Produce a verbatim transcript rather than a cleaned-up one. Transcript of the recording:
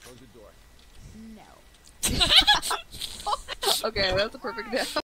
Close the door. No. Okay, that's a perfect nap.